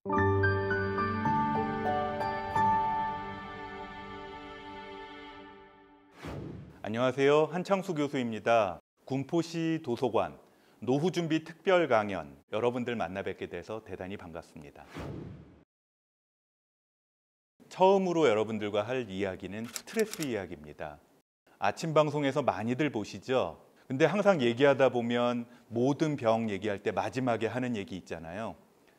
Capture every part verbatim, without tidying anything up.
안녕하세요. 한창수 교수입니다. 군포시 도서관 노후준비 특별 강연 여러분들 만나 뵙게 돼서 대단히 반갑습니다. 처음으로 여러분들과 할 이야기는 스트레스 이야기입니다. 아침 방송에서 많이들 보시죠? 근데 항상 얘기하다 보면 모든 병 얘기할 때 마지막에 하는 얘기 있잖아요.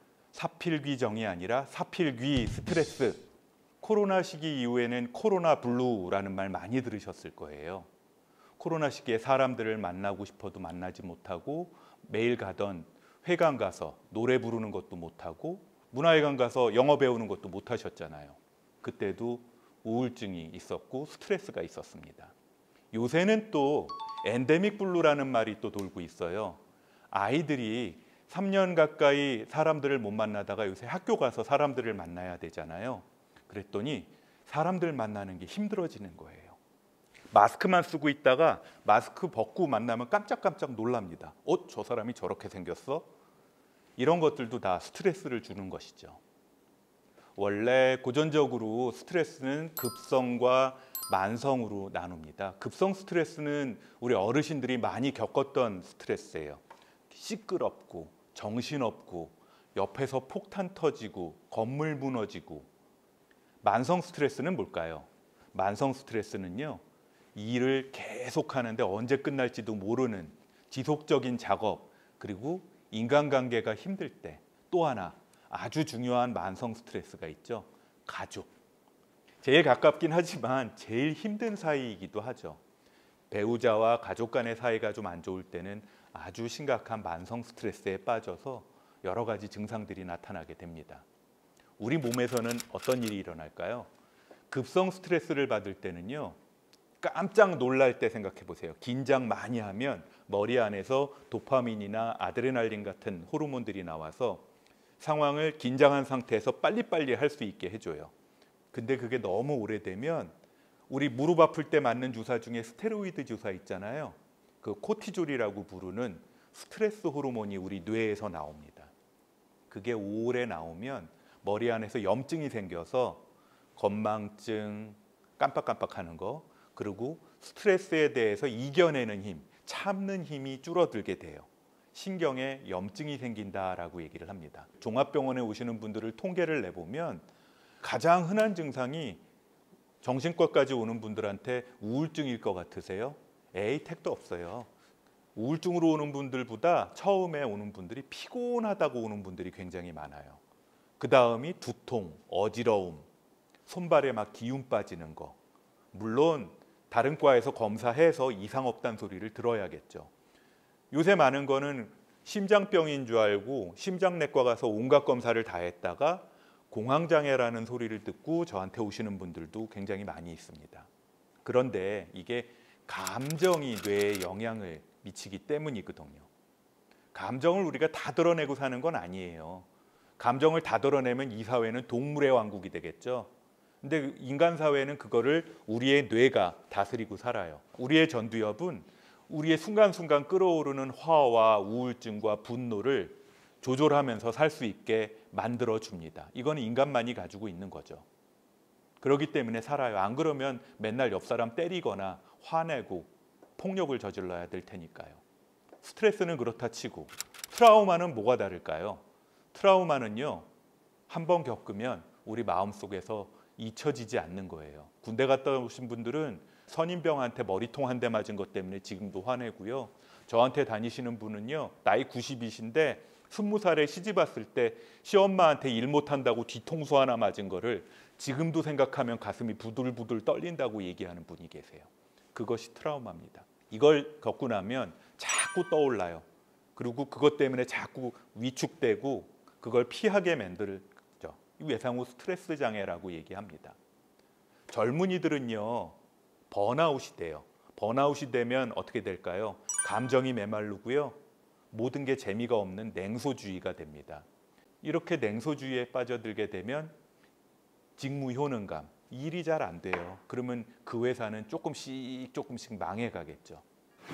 사필귀정이 아니라 사필귀 스트레스. 코로나 시기 이후에는 코로나 블루라는 말 많이 들으셨을 거예요. 코로나 시기에 사람들을 만나고 싶어도 만나지 못하고 매일 가던 회관 가서 노래 부르는 것도 못하고 문화회관 가서 영어 배우는 것도 못하셨잖아요. 그때도 우울증이 있었고 스트레스가 있었습니다. 요새는 또 엔데믹 블루라는 말이 또 돌고 있어요. 아이들이 삼 년 가까이 사람들을 못 만나다가 요새 학교 가서 사람들을 만나야 되잖아요. 그랬더니 사람들 만나는 게 힘들어지는 거예요. 마스크만 쓰고 있다가 마스크 벗고 만나면 깜짝깜짝 놀랍니다. 어? 저 사람이 저렇게 생겼어? 이런 것들도 다 스트레스를 주는 것이죠. 원래 고전적으로 스트레스는 급성과 만성으로 나눕니다. 급성 스트레스는 우리 어르신들이 많이 겪었던 스트레스예요. 시끄럽고 정신없고 옆에서 폭탄 터지고 건물 무너지고. 만성 스트레스는 뭘까요? 만성 스트레스는요, 일을 계속 하는데 언제 끝날지도 모르는 지속적인 작업, 그리고 인간관계가 힘들 때. 또 하나 아주 중요한 만성 스트레스가 있죠. 가족. 제일 가깝긴 하지만 제일 힘든 사이이기도 하죠. 배우자와 가족 간의 사이가 좀 안 좋을 때는 아주 심각한 만성 스트레스에 빠져서 여러 가지 증상들이 나타나게 됩니다. 우리 몸에서는 어떤 일이 일어날까요? 급성 스트레스를 받을 때는요, 깜짝 놀랄 때 생각해 보세요. 긴장 많이 하면 머리 안에서 도파민이나 아드레날린 같은 호르몬들이 나와서 상황을 긴장한 상태에서 빨리빨리 할 수 있게 해줘요. 근데 그게 너무 오래되면 우리 무릎 아플 때 맞는 주사 중에 스테로이드 주사 있잖아요. 그 코티졸이라고 부르는 스트레스 호르몬이 우리 뇌에서 나옵니다. 그게 오래 나오면 머리 안에서 염증이 생겨서 건망증, 깜빡깜빡하는 거, 그리고 스트레스에 대해서 이겨내는 힘, 참는 힘이 줄어들게 돼요. 신경에 염증이 생긴다라고 얘기를 합니다. 종합병원에 오시는 분들을 통계를 내보면 가장 흔한 증상이 정신과까지 오는 분들한테 우울증일 것 같으세요? 에이, 택도 없어요. 우울증으로 오는 분들보다 처음에 오는 분들이 피곤하다고 오는 분들이 굉장히 많아요. 그 다음이 두통, 어지러움, 손발에 막 기운 빠지는 거. 물론 다른 과에서 검사해서 이상 없다는 소리를 들어야겠죠. 요새 많은 거는 심장병인 줄 알고 심장내과 가서 온갖 검사를 다 했다가 공황장애라는 소리를 듣고 저한테 오시는 분들도 굉장히 많이 있습니다. 그런데 이게 감정이 뇌에 영향을 미치기 때문이거든요. 감정을 우리가 다 드러내고 사는 건 아니에요. 감정을 다 드러내면 이 사회는 동물의 왕국이 되겠죠. 근데 인간 사회는 그거를 우리의 뇌가 다스리고 살아요. 우리의 전두엽은 우리의 순간순간 끓어오르는 화와 우울증과 분노를 조절하면서 살 수 있게 만들어줍니다. 이건 인간만이 가지고 있는 거죠. 그렇기 때문에 살아요. 안 그러면 맨날 옆 사람 때리거나 화내고 폭력을 저질러야 될 테니까요. 스트레스는 그렇다 치고 트라우마는 뭐가 다를까요? 트라우마는요, 한번 겪으면 우리 마음속에서 잊혀지지 않는 거예요. 군대 갔다 오신 분들은 선임병한테 머리통 한 대 맞은 것 때문에 지금도 화내고요. 저한테 다니시는 분은요, 나이 구십이신데 스무 살에 시집 왔을 때 시엄마한테 일 못한다고 뒤통수 하나 맞은 거를 지금도 생각하면 가슴이 부들부들 떨린다고 얘기하는 분이 계세요. 그것이 트라우마입니다. 이걸 겪고 나면 자꾸 떠올라요. 그리고 그것 때문에 자꾸 위축되고 그걸 피하게 만들죠. 외상후 스트레스 장애라고 얘기합니다. 젊은이들은요, 번아웃이 돼요. 번아웃이 되면 어떻게 될까요? 감정이 메마르고요, 모든 게 재미가 없는 냉소주의가 됩니다. 이렇게 냉소주의에 빠져들게 되면 직무효능감, 일이 잘 안 돼요. 그러면 그 회사는 조금씩 조금씩 망해가겠죠.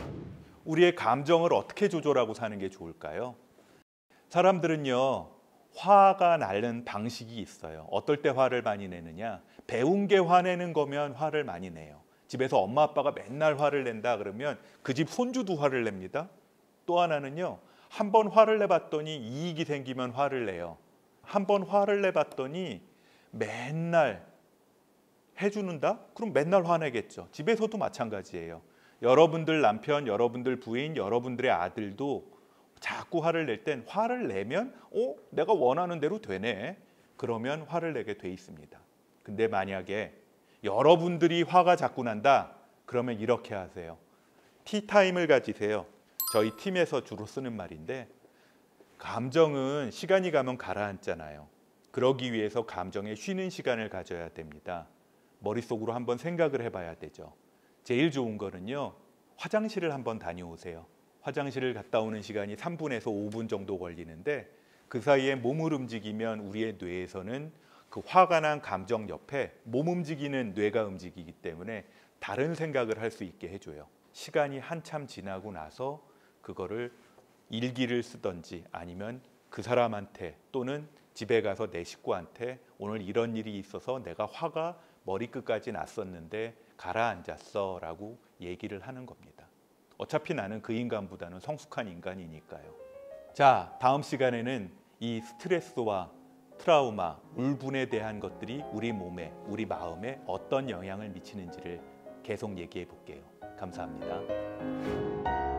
우리의 감정을 어떻게 조절하고 사는 게 좋을까요? 사람들은요, 화가 나는 방식이 있어요. 어떨 때 화를 많이 내느냐? 배운 게 화내는 거면 화를 많이 내요. 집에서 엄마 아빠가 맨날 화를 낸다 그러면 그 집 손주도 화를 냅니다. 또 하나는요. 한 번 화를 내봤더니 이익이 생기면 화를 내요. 한 번 화를 내봤더니 맨날 해주는다? 그럼 맨날 화내겠죠. 집에서도 마찬가지예요. 여러분들 남편, 여러분들 부인, 여러분들의 아들도 자꾸 화를 낼 땐 화를 내면 어? 내가 원하는 대로 되네. 그러면 화를 내게 돼 있습니다. 근데 만약에 여러분들이 화가 자꾸 난다. 그러면 이렇게 하세요. 티타임을 가지세요. 저희 팀에서 주로 쓰는 말인데 감정은 시간이 가면 가라앉잖아요. 그러기 위해서 감정에 쉬는 시간을 가져야 됩니다. 머릿속으로 한번 생각을 해봐야 되죠. 제일 좋은 거는요. 화장실을 한번 다녀오세요. 화장실을 갔다 오는 시간이 삼 분에서 오 분 정도 걸리는데 그 사이에 몸을 움직이면 우리의 뇌에서는 그 화가 난 감정 옆에 몸 움직이는 뇌가 움직이기 때문에 다른 생각을 할 수 있게 해줘요. 시간이 한참 지나고 나서 그거를 일기를 쓰던지 아니면 그 사람한테 또는 집에 가서 내 식구한테 오늘 이런 일이 있어서 내가 화가 머리끝까지 났었는데 가라앉았어 라고 얘기를 하는 겁니다. 어차피 나는 그 인간보다는 성숙한 인간이니까요. 자, 다음 시간에는 이 스트레스와 트라우마, 울분에 대한 것들이 우리 몸에, 우리 마음에 어떤 영향을 미치는지를 계속 얘기해 볼게요. 감사합니다.